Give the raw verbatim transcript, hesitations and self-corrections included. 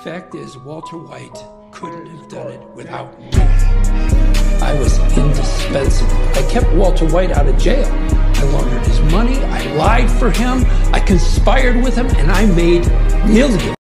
Fact is, Walter White couldn't have done it without me. I was indispensable. I kept Walter White out of jail. I laundered his money, I lied for him, I conspired with him, and I made millions.